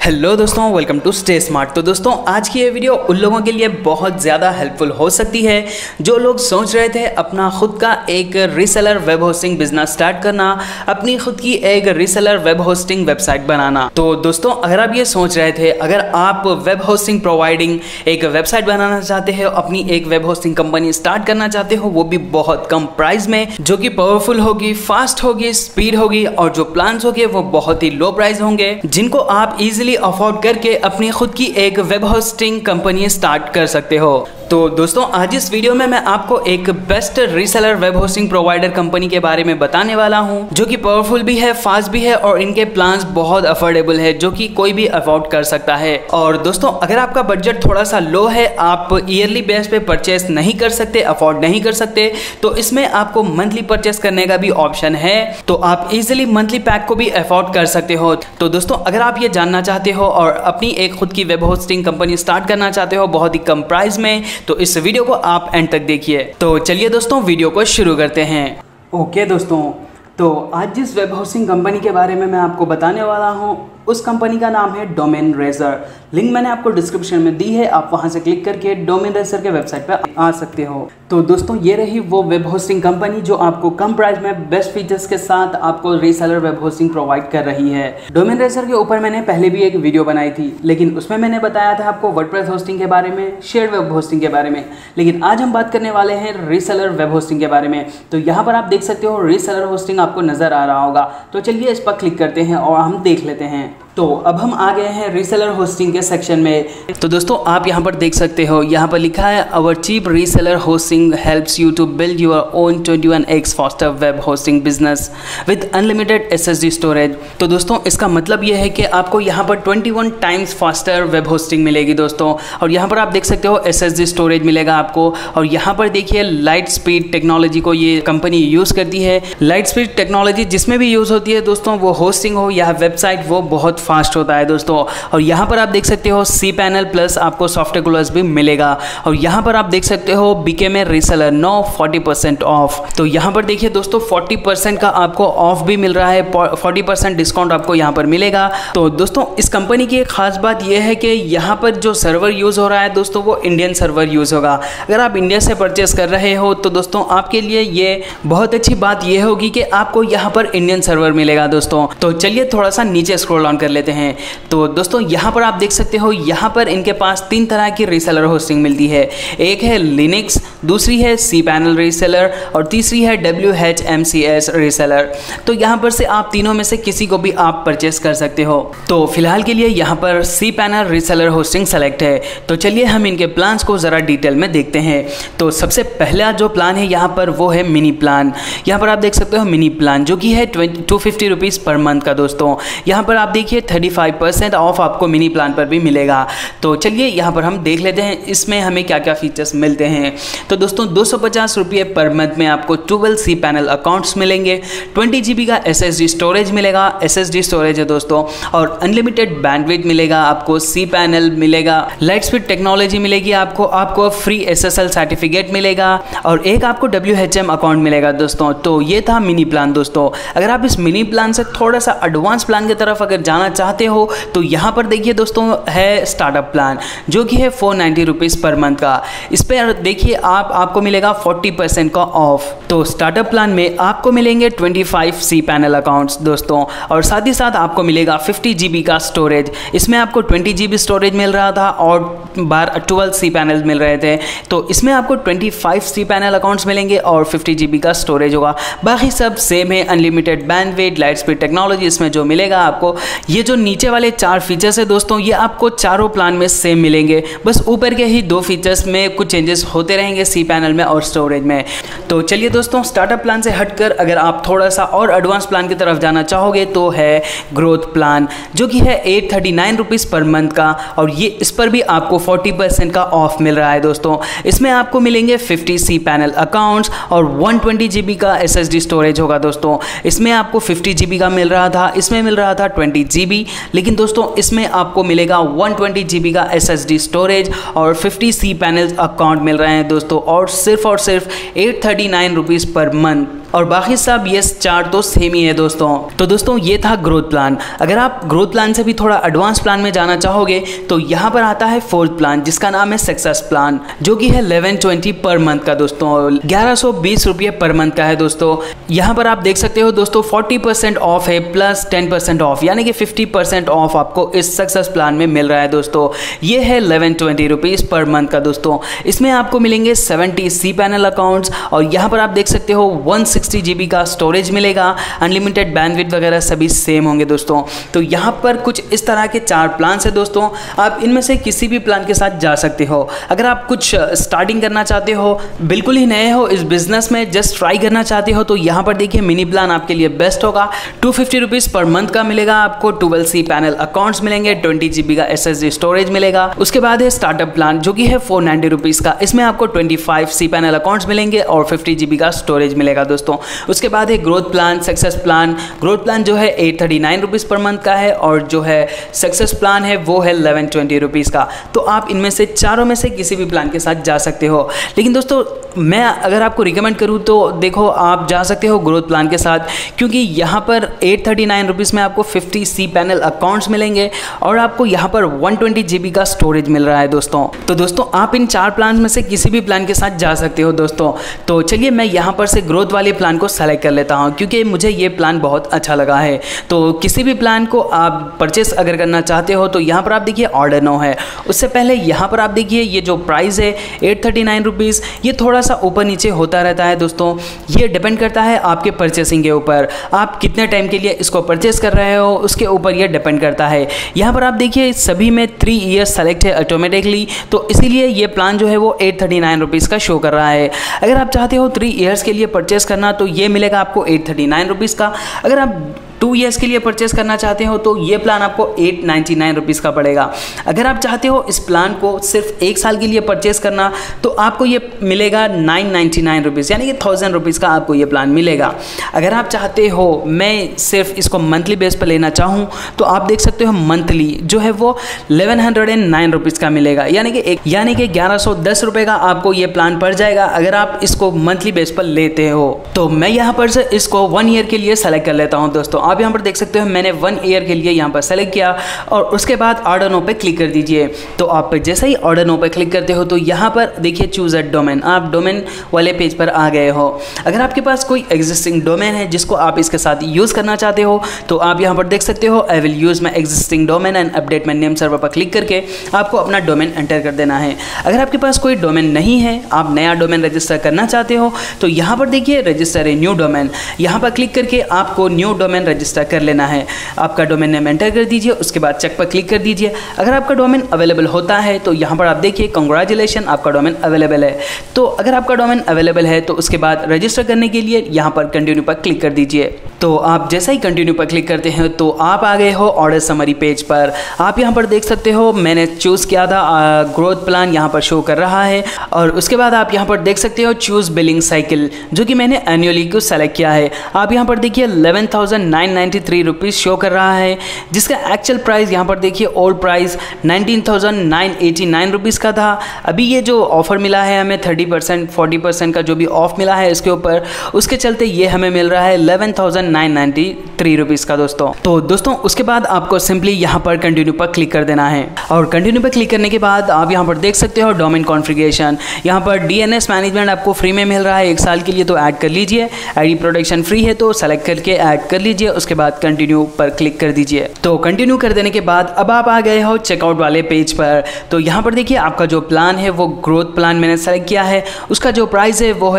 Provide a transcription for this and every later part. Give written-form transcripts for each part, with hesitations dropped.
Hello दोस्तों, welcome to stay smart. तो दोस्तों आज की ये वीडियो उन लोगों के लिए बहुत ज़्यादा हेल्पफुल हो सकती है जो लोग सोच रहे थे अपना खुद का एक reseller web hosting business start करना, अपनी खुद की एक रीसेलर वेब होस्टिंग वेबसाइट बनाना। तो दोस्तों अगर आप ये सोच रहे थे, अगर आप वेब होस्टिंग प्रोवाइडिंग एक वेबसाइट बनाना चाहते हो, अपनी एक वेब होस्टिंग कंपनी स्टार्ट करना चाहते हो, वो भी बहुत कम प्राइस में, जो कि पावरफुल होगी, फास्ट होगी, स्पीड होगी और जो प्लान्स होंगे वो बहुत ही लो प्राइस होंगे, जिनको आप इजीली अफोर्ड करके अपनी खुद की एक वेब होस्टिंग कंपनी स्टार्ट कर सकते हो। तो दोस्तों आज इस वीडियो में मैं आपको एक best reseller web hosting provider company के बारे में बताने वाला हूं, जो कि पावरफुल भी है, फास्ट भी है और इनके प्लान्स बहुत अफोर्डेबल है, जो कि कोई भी अफोर्ड कर सकता है। और दोस्तों अगर आपका बजट थोड़ा सा लो है, आप ईयरली बेस पे परचेस नहीं कर सकते, अफोर्ड नहीं कर सकते, तो इसमें आपको मंथली परचेस करने का भी ऑप्शन है, तो आप इजिली मंथली पैक को भी अफोर्ड कर सकते हो। तो दोस्तों अगर आप ये जानना चाहते हो और अपनी एक खुद की वेब होस्टिंग कंपनी स्टार्ट करना चाहते हो बहुत ही कम प्राइस में, तो इस वीडियो को आप एंड तक देखिए। तो चलिए दोस्तों वीडियो को शुरू करते हैं। ओके दोस्तों, तो आज जिस वेब होस्टिंग कंपनी के बारे में मैं आपको बताने वाला हूं, उस कंपनी का नाम है डोमेन रेजर। लिंक मैंने आपको डिस्क्रिप्शन में दी है, आप वहां से क्लिक करके डोमेन रेजर के वेबसाइट पे आ सकते हो। तो दोस्तों ये रही वो वेब होस्टिंग कंपनी जो आपको कम प्राइस में बेस्ट फीचर्स के साथ आपको रीसेलर वेब होस्टिंग प्रोवाइड कर रही है। डोमेन रेजर के ऊपर मैंने पहले भी एक वीडियो बनाई थी, लेकिन उसमें मैंने बताया था आपको वर्डप्रेस होस्टिंग के बारे में, शेयर्ड वेब होस्टिंग के बारे में, लेकिन आज हम बात करने वाले हैं रीसेलर वेब होस्टिंग के बारे में। तो यहाँ पर आप देख सकते हो रीसेलर होस्टिंग आपको नजर आ रहा होगा, तो चलिए इस पर क्लिक करते हैं और हम देख लेते हैं। तो अब हम आ गए हैं रीसेलर होस्टिंग के सेक्शन में। तो दोस्तों आप यहाँ पर देख सकते हो, यहाँ पर लिखा है our cheap reseller hosting helps you to build your own 21x faster web hosting business with unlimited SSD storage. तो दोस्तों इसका मतलब ये है कि आपको यहाँ पर 21 टाइम्स फास्टर वेब होस्टिंग मिलेगी दोस्तों। और यहाँ पर आप देख सकते हो SSD स्टोरेज मिलेगा आपको। और यहाँ पर देखिए लाइट स्पीड टेक्नोलॉजी को ये कंपनी यूज़ करती है। लाइट स्पीड टेक्नोलॉजी जिसमें भी यूज़ होती है दोस्तों, वो होस्टिंग हो या वेबसाइट, वो बहुत फास्ट होता है दोस्तों। और यहाँ पर आप देख सकते हो cPanel प्लस आपको सॉफ्टवेयर कूलर्स भी मिलेगा। और यहाँ पर आप देख सकते हो become a reseller now 40% off. तो यहाँ पर देखिए दोस्तों 40% का आपको ऑफ भी मिल रहा है, 40% डिस्काउंट आपको यहाँ पर मिलेगा। तो दोस्तों इस कंपनी की एक खास बात यह है कि यहाँ पर जो सर्वर यूज़ हो रहा है दोस्तों, वो इंडियन सर्वर यूज़ होगा। अगर आप इंडिया से परचेस कर रहे हो तो दोस्तों आपके लिए ये बहुत अच्छी बात यह होगी कि आपको यहाँ पर इंडियन सर्वर मिलेगा दोस्तों। तो चलिए थोड़ा सा नीचे स्क्रॉल ऑन कर लेते हैं। तो दोस्तों यहाँ पर आप देख सकते हो, यहाँ पर इनके पास 3 तरह की रीसेलर होस्टिंग मिलती है। एक है लिनक्स, दूसरी है cPanel रीसेलर और तीसरी है WHMCS रीसेलर। तो यहाँ पर से आप तीनों में से किसी को भी आप परचेस कर सकते हो। तो फिलहाल के लिए यहाँ पर cPanel रीसेलर होस्टिंग सेलेक्ट है। तो चलिए हम इनके प्लान्स को ज़रा डिटेल में देखते हैं। तो सबसे पहला जो प्लान है यहाँ पर वो है मिनी प्लान। यहाँ पर आप देख सकते हो मिनी प्लान, जो कि है 250 रुपीज़ पर मंथ का दोस्तों। यहाँ पर आप देखिए 35% ऑफ आपको मिनी प्लान पर भी मिलेगा। तो चलिए यहाँ पर हम देख लेते हैं इसमें हमें क्या क्या फीचर्स मिलते हैं। तो दोस्तों 250 रुपये पर मंथ में आपको 12 cPanel अकाउंट्स मिलेंगे, 20 GB का SSD स्टोरेज मिलेगा, SSD स्टोरेज है दोस्तों, और अनलिमिटेड बैंडविड्थ मिलेगा आपको, cPanel मिलेगा, लाइट स्पीड टेक्नोलॉजी मिलेगी आपको फ्री SSL सर्टिफिकेट मिलेगा और एक आपको WHM अकाउंट मिलेगा दोस्तों। तो ये था मिनी प्लान दोस्तों। अगर आप इस मिनी प्लान से थोड़ा सा एडवांस प्लान की तरफ अगर जाना चाहते हो तो यहाँ पर देखिए दोस्तों है स्टार्टअप प्लान, जो कि है 490 रुपीज़ पर मंथ का। इस पर देखिए आपको मिलेगा 40% का ऑफ। तो स्टार्टअप प्लान में आपको मिलेंगे 25 cPanel अकाउंट्स दोस्तों, और साथ ही साथ आपको मिलेगा 50 GB का स्टोरेज। इसमें आपको 20 GB स्टोरेज मिल रहा था और 12 cPanel मिल रहे थे। तो इसमें आपको 25 cPanel अकाउंट्स मिलेंगे और 50 GB का स्टोरेज होगा। बाकी सब सेम है, unlimited bandwidth, light speed technology इसमें जो मिलेगा आपको। ये जो नीचे वाले 4 फीचर्स है दोस्तों, ये आपको चारों प्लान में सेम मिलेंगे, बस ऊपर के ही 2 फीचर्स में कुछ चेंजेस होते रहेंगे cPanel में और स्टोरेज में। तो चलिए दोस्तों स्टार्टअप प्लान से हटकर अगर आप थोड़ा सा और एडवांस प्लान की तरफ जाना चाहोगे तो है ग्रोथ प्लान, जो कि है 839 रुपीज़ पर मंथ का, और ये इस पर भी आपको 40% का ऑफ मिल रहा है दोस्तों। इसमें आपको मिलेंगे 50 cPanel अकाउंट्स और 120 GB का SSD स्टोरेज होगा दोस्तों। इसमें आपको 50 GB का मिल रहा था, इसमें मिल रहा था 20 GB, लेकिन दोस्तों इसमें आपको मिलेगा 120 GB का SSD स्टोरेज और 50 cPanel अकाउंट मिल रहे हैं दोस्तों, और सिर्फ 839 रुपीज़ पर मंथ। और बाकी सब ये चार तो सेम ही है दोस्तों। तो दोस्तों ये था ग्रोथ प्लान। अगर आप ग्रोथ प्लान से भी थोड़ा एडवांस प्लान में जाना चाहोगे तो यहाँ पर आता है फोर्थ प्लान, जिसका नाम है सक्सेस प्लान, जो कि है 1120 पर मंथ का दोस्तों, 1120 रुपये पर मंथ का है दोस्तों। यहाँ पर आप देख सकते हो दोस्तों 40% ऑफ है प्लस 10% ऑफ, यानी कि 50% ऑफ आपको इस सक्सेस प्लान में मिल रहा है दोस्तों। ये है 1120 रुपीज़ पर मंथ का दोस्तों। इसमें आपको मिलेंगे 70 सी पैनल अकाउंट्स और यहाँ पर आप देख सकते हो 160 GB का स्टोरेज मिलेगा, अनलिमिटेड बैंडविड्थ वगैरह सभी सेम होंगे दोस्तों। तो यहाँ पर कुछ इस तरह के 4 प्लान है दोस्तों, आप इनमें से किसी भी प्लान के साथ जा सकते हो। अगर आप कुछ स्टार्टिंग करना चाहते हो, बिल्कुल ही नए हो इस बिजनेस में, जस्ट ट्राई करना चाहते हो, तो यहाँ पर देखिए मिनी प्लान आपके लिए बेस्ट होगा। 250 रुपीज़ पर मंथ का मिलेगा आपको, 12 सी पैनल अकाउंट्स मिलेंगे, 20 GB का SSD स्टोरेज मिलेगा। उसके बाद है स्टार्टअप प्लान जो कि है 490 रुपीज़ का, इसमें आपको 25 सी पैनल अकाउंट्स मिलेंगे और 50 GB का स्टोरेज मिलेगा दोस्तों। उसके बाद है growth plan, success plan. Growth plan जो है 839 रुपीज़ पर मंथ का है और जो है सक्सेस प्लान है वो है 1120 रुपीज़ का। तो आप इनमें से चारों में से किसी भी प्लान के साथ जा सकते हो। लेकिन दोस्तों मैं अगर आपको रिकमेंड करूँ तो देखो आप जा सकते हो ग्रोथ प्लान के साथ, क्योंकि यहाँ पर 839 रुपीज़ में आपको 50 सी पैनल अकाउंट्स मिलेंगे और आपको यहाँ पर 120 GB का स्टोरेज मिल रहा है दोस्तों। तो दोस्तों आप इन 4 प्लान में से किसी भी प्लान के साथ जा सकते हो दोस्तों। तो चलिए मैं यहाँ पर से ग्रोथ वाले प्लान को सेलेक्ट कर लेता हूँ, क्योंकि मुझे ये प्लान बहुत अच्छा लगा है। तो किसी भी प्लान को आप परचेस अगर करना चाहते हो तो यहाँ पर आप देखिए ऑर्डर नाउ है। उससे पहले यहाँ पर आप देखिए ये जो प्राइस है 839 रुपीज़, ये थोड़ा सा ऊपर नीचे होता रहता है दोस्तों। ये डिपेंड करता है आपके परचेसिंग के ऊपर, आप कितने टाइम के लिए इसको परचेस कर रहे हो उसके ऊपर ये डिपेंड करता है। यहाँ पर आप देखिए सभी में 3 ईयर्स सेलेक्ट है ऑटोमेटिकली, तो इसीलिए ये प्लान जो है वो 839 रुपीज़ का शो कर रहा है। अगर आप चाहते हो 3 ईयर्स के लिए परचेस करना तो ये मिलेगा आपको 839 रुपीज़ का। अगर आप 2 ईयर्स के लिए परचेस करना चाहते हो तो ये प्लान आपको 899 रुपीज़ का पड़ेगा। अगर आप चाहते हो इस प्लान को सिर्फ 1 साल के लिए परचेस करना तो आपको ये मिलेगा 999 रुपीज़, यानी कि 1000 रुपीज़ का आपको ये प्लान मिलेगा। अगर आप चाहते हो मैं सिर्फ इसको मंथली बेस पर लेना चाहूँ तो आप देख सकते हो मंथली जो है वो 1109 रुपीज़ का मिलेगा, यानी कि 1110 रुपये का आपको ये प्लान पड़ जाएगा अगर आप इसको मंथली बेस पर लेते हो। तो मैं यहाँ पर से इसको 1 ईयर के लिए सेलेक्ट कर लेता हूँ दोस्तों। आप यहाँ पर देख सकते हो मैंने 1 ईयर के लिए यहाँ पर सेलेक्ट किया और उसके बाद ऑर्डर नो पे क्लिक कर दीजिए। तो आप जैसे ही ऑर्डर नो पे क्लिक करते हो तो यहाँ पर देखिए चूज अ डोमेन, आप डोमेन वाले पेज पर आ गए हो। अगर आपके पास कोई एग्जिस्टिंग डोमेन है जिसको आप इसके साथ यूज़ करना चाहते हो तो आप यहाँ पर देख सकते हो I will use my existing domain and update my name server पर क्लिक करके आपको अपना डोमेन एंटर कर देना है। अगर आपके पास कोई डोमेन नहीं है, आप नया डोमेन रजिस्टर करना चाहते हो तो यहाँ पर देखिए रजिस्टर ए न्यू डोमेन, यहाँ पर क्लिक करके आपको न्यू डोमेन रजिस्टर कर लेना है। आपका डोमेन नेम एंटर कर दीजिए, उसके बाद चेक पर क्लिक कर दीजिए। अगर आपका डोमेन अवेलेबल होता है तो यहाँ पर आप देखिए कांग्रेचुलेशन आपका डोमेन अवेलेबल है। तो अगर आपका डोमेन अवेलेबल है तो उसके बाद रजिस्टर करने के लिए यहाँ पर कंटिन्यू पर क्लिक कर दीजिए। तो आप जैसा ही कंटिन्यू पर क्लिक करते हैं तो आप आ गए हो ऑर्डर समरी पेज पर। आप यहाँ पर देख सकते हो मैंने चूज़ किया था ग्रोथ प्लान, यहाँ पर शो कर रहा है और उसके बाद आप यहाँ पर देख सकते हो चूज़ बिलिंग साइकिल जो कि मैंने एनुअली को सेलेक्ट किया है। आप यहाँ पर देखिए 11,993 रुपीज़ शो कर रहा है, जिसका एक्चुअल प्राइस यहाँ पर देखिए ओल्ड प्राइस 19,989 रुपीज़ का था। अभी ये जो ऑफर मिला है हमें 30% 40% का जो भी ऑफ मिला है इसके ऊपर, उसके चलते ये हमें मिल रहा है 11,993 रुपीज़ का दोस्तों। तो दोस्तों उसके बाद आपको सिंपली यहाँ पर कंटिन्यू पर क्लिक कर देना है और कंटिन्यू पर क्लिक करने के बाद आप यहाँ पर देख सकते हो डोमेन कॉन्फ़िगरेशन, यहाँ पर DNS मैनेजमेंट आपको फ्री में मिल रहा है 1 साल के लिए, तो ऐड कर लीजिए। आईडी प्रोटेक्शन फ्री है तो सेलेक्ट करके ऐड कर लीजिए, उसके बाद कंटिन्यू पर क्लिक कर दीजिए। तो कंटिन्यू कर देने के बाद अब आप आ गए हो चेकआउट वाले पेज पर। तो यहाँ पर देखिए आपका जो प्लान है वो ग्रोथ प्लान मैंने सेलेक्ट किया है, उसका जो प्राइस है वो है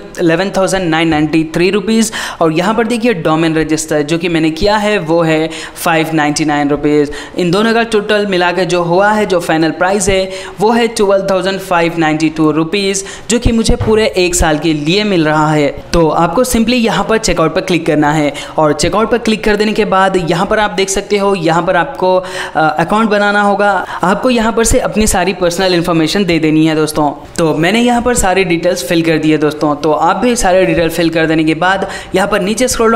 11,993 रुपीज़ और यहाँ पर देखिए डोमेन रजिस्टर जो कि मैंने किया है वो है 599 रुपीज़। इन दोनों का टोटल मिला के जो हुआ है जो फाइनल प्राइस है वो है 12,592 रुपीज़, जो कि मुझे पूरे 1 साल के लिए मिल रहा है। तो आपको सिंपली यहाँ पर चेकआउट पर क्लिक करना है और चेकआउट पर क्लिक कर देने के बाद यहाँ पर आप देख सकते हो यहाँ पर आपको अकाउंट बनाना होगा। आपको यहाँ पर से अपनी सारी पर्सनल इन्फॉर्मेशन दे देनी है दोस्तों। तो मैंने यहाँ पर सारी डिटेल्स फिल कर दी है दोस्तों। तो आप भी सारे डिटेल फिल कर देने के बाद यहाँ पर नीचे स्क्रॉल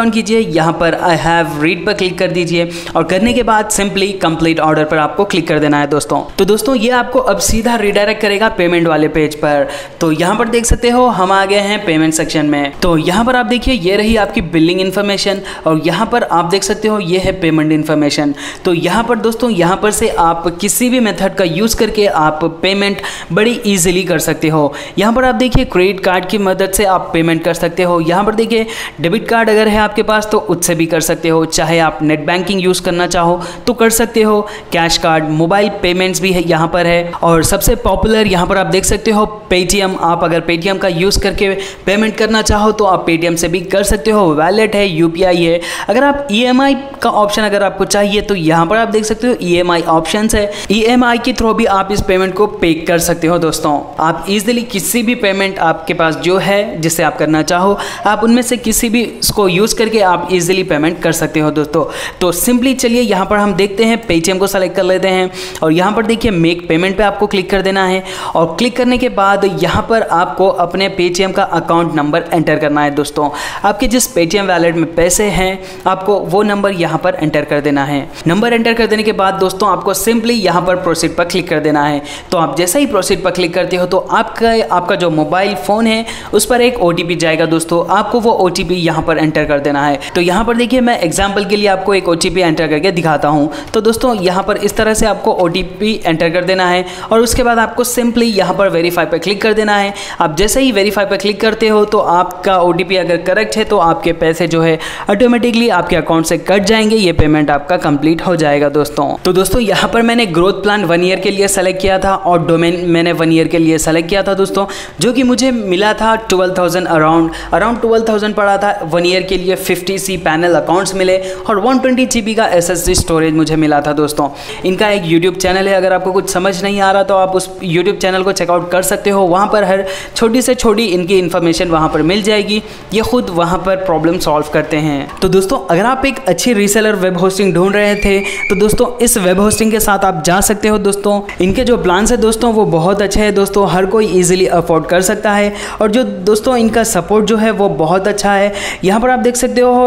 डाउन कीजिए, यहाँ पर आई हैव रीड पर क्लिक कर दीजिए और करने के बाद सिंपली कंप्लीट ऑर्डर पर आपको क्लिक कर देना है दोस्तों। तो दोस्तों ये आपको अब सीधा रिडायरेक्ट करेगा पेमेंट वाले पेज पर। तो यहाँ पर देख सकते हो हम आ गए हैं पेमेंट सेक्शन में। तो यहाँ पर आप देखिए ये रही आपकी बिलिंग इन्फॉर्मेशन और यहाँ पर आप देख सकते हो ये है पेमेंट इन्फॉर्मेशन। तो यहाँ पर दोस्तों यहाँ पर से आप किसी भी मेथड का यूज़ करके आप पेमेंट बड़ी ईजिली कर सकते हो। यहाँ पर आप देखिए क्रेडिट कार्ड की मदद से आप पेमेंट कर सकते हो। यहाँ पर देखिए डेबिट कार्ड अगर है आपके पास तो उससे भी कर सकते हो, चाहे आप नेट बैंकिंग यूज़ करना चाहो तो कर सकते हो। कैश कार्ड, मोबाइल पेमेंट्स भी है यहाँ पर है और सबसे पॉपुलर यहाँ पर आप देख सकते हो पेटीएम। आप अगर पेटीएम का यूज़ करके पेमेंट करना चाहो तो आप पेटीएम से भी कर सकते हो। वैलेट है, यूपीआई है। अगर आप ईएमआई का ऑप्शन अगर आपको चाहिए तो यहाँ पर आप देख सकते हो ईएमआई ऑप्शंस है। ईएमआई के थ्रू भी आप इस पेमेंट को पे कर सकते हो दोस्तों। आप इजीली किसी भी पेमेंट आपके पास जो है जिससे आप करना चाहो आप उनमें से किसी भी इसको यूज़ करके आप इजीली पेमेंट कर सकते हो दोस्तों। तो सिंपली चलिए यहाँ पर हम देखते हैं, पेटीएम को सेलेक्ट कर लेते हैं और यहाँ पर देखिए मेक पेमेंट पे आपको क्लिक कर देना है और क्लिक करने के बाद यहाँ पर आपको अपने पेटीएम का अकाउंट नंबर एंटर करना है दोस्तों। आपके जिस पेटीएम वैलेट में पैसे हैं आपको वो नंबर यहाँ पर एंटर कर देना है। नंबर एंटर कर देने के बाद दोस्तों आपको सिंपली यहाँ पर प्रोसीड पर क्लिक कर देना है। तो आप जैसे ही प्रोसीड पर क्लिक करते हो तो आपका जो मोबाइल फ़ोन है उस पर एक ओटीपी जाएगा दोस्तों। आपको वो ओटीपी यहाँ पर एंटर कर देना है। तो यहाँ पर देखिए मैं एग्जाम्पल के लिए आपको एक ओटीपी एंटर करके दिखाता हूँ। तो दोस्तों यहाँ पर इस तरह से आपको ओटीपी एंटर कर देना है और उसके बाद आपको सिंपली यहाँ पर वेरीफाई पर क्लिक कर देना है। आप जैसे ही वेरीफाई पर क्लिक करते हो तो आपका ओटीपी अगर करेक्ट है तो आपके पैसे जो है ऑटोमेटिकली आपके अकाउंट से कट जाएंगे। ये पेमेंट आपका कंप्लीट हो जाएगा दोस्तों। तो दोस्तों यहाँ पर मैंने ग्रोथ प्लान 1 ईयर के लिए सेलेक्ट किया था और डोमेन मैंने 1 ईयर के लिए सेलेक्ट किया था दोस्तों, जो कि मुझे मिला था 12,000 अराउंड 12,000 पड़ा था। 1 ईयर के लिए 50C पैनल अकाउंट्स मिले और 120 GB का SSD स्टोरेज मुझे मिला था दोस्तों। इनका एक यूट्यूब चैनल है, अगर आपको कुछ समझ नहीं आ रहा तो आप उस यूट्यूब चैनल को चेकआउट कर सकते हो। वहाँ पर हर छोटी से छोटी इनकी इन्फॉर्मेशन वहाँ पर मिल जाएगी। ये खुद वहाँ पर प्रॉब्लम सॉल्व करते हैं। तो दोस्तों अगर आप एक अच्छी रीसेलर वेब होस्टिंग ढूंढ रहे थे तो दोस्तों इस वेब होस्टिंग के साथ आप जा सकते हो दोस्तों। इनके जो प्लान्स है दोस्तों वो बहुत अच्छे हैं दोस्तों, हर कोई ईजिली अफोर्ड कर सकता है और जो दोस्तों इनका सपोर्ट जो है वो बहुत अच्छा है। यहाँ पर आप देख सकते हो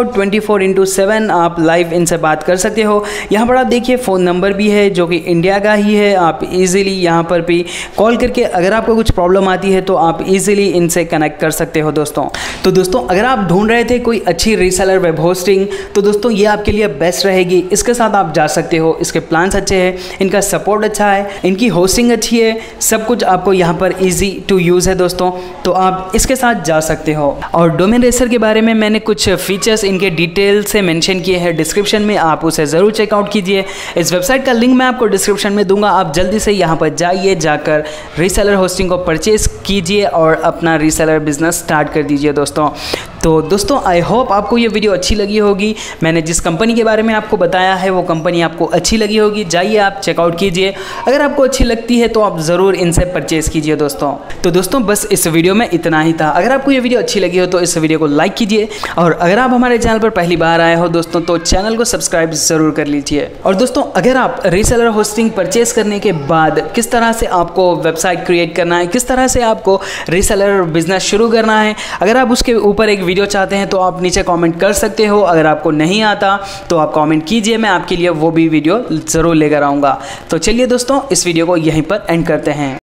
24/7 आप लाइव इनसे बात कर सकते हो। यहाँ पर आप देखिए फ़ोन नंबर भी है जो कि इंडिया का ही है। आप इजीली यहाँ पर भी कॉल करके अगर आपको कुछ प्रॉब्लम आती है तो आप इजीली इनसे कनेक्ट कर सकते हो दोस्तों। तो दोस्तों अगर आप ढूंढ रहे थे कोई अच्छी रीसेलर वेब होस्टिंग तो दोस्तों ये आपके लिए बेस्ट रहेगी। इसके साथ आप जा सकते हो। इसके प्लान्स अच्छे हैं, इनका सपोर्ट अच्छा है, इनकी होस्टिंग अच्छी है, सब कुछ आपको यहाँ पर ईजी टू यूज़ है दोस्तों। तो आप इसके साथ जा सकते हो। और डोमेन रेसर के बारे में मैंने कुछ फीचर्स इनके डिटेल से मेंशन किए हैं डिस्क्रिप्शन में, आप उसे ज़रूर चेकआउट कीजिए। इस वेबसाइट का लिंक मैं आपको डिस्क्रिप्शन में दूंगा, आप जल्दी से यहाँ पर जाइए, जाकर रीसेलर होस्टिंग को परचेज़ कीजिए और अपना रीसेलर बिजनेस स्टार्ट कर दीजिए दोस्तों। तो दोस्तों आई होप आपको ये वीडियो अच्छी लगी होगी। मैंने जिस कंपनी के बारे में आपको बताया है वो कंपनी आपको अच्छी लगी होगी। जाइए आप चेकआउट कीजिए, अगर आपको अच्छी लगती है तो आप ज़रूर इनसे परचेज़ कीजिए दोस्तों। तो दोस्तों बस इस वीडियो में इतना ही था। अगर आपको ये वीडियो अच्छी लगी हो तो इस वीडियो को लाइक कीजिए और अगर आप हमारे चैनल पर पहली बार आए हो दोस्तों तो चैनल को सब्सक्राइब ज़रूर कर लीजिए। और दोस्तों अगर आप रीसेलर होस्टिंग परचेज करने के बाद किस तरह से आपको वेबसाइट क्रिएट करना है, किस तरह से आपको रीसेलर बिजनेस शुरू करना है, अगर आप उसके ऊपर एक वीडियो चाहते हैं तो आप नीचे कमेंट कर सकते हो। अगर आपको नहीं आता तो आप कमेंट कीजिए, मैं आपके लिए वो भी वीडियो ज़रूर लेकर आऊँगा। तो चलिए दोस्तों इस वीडियो को यहीं पर एंड करते हैं।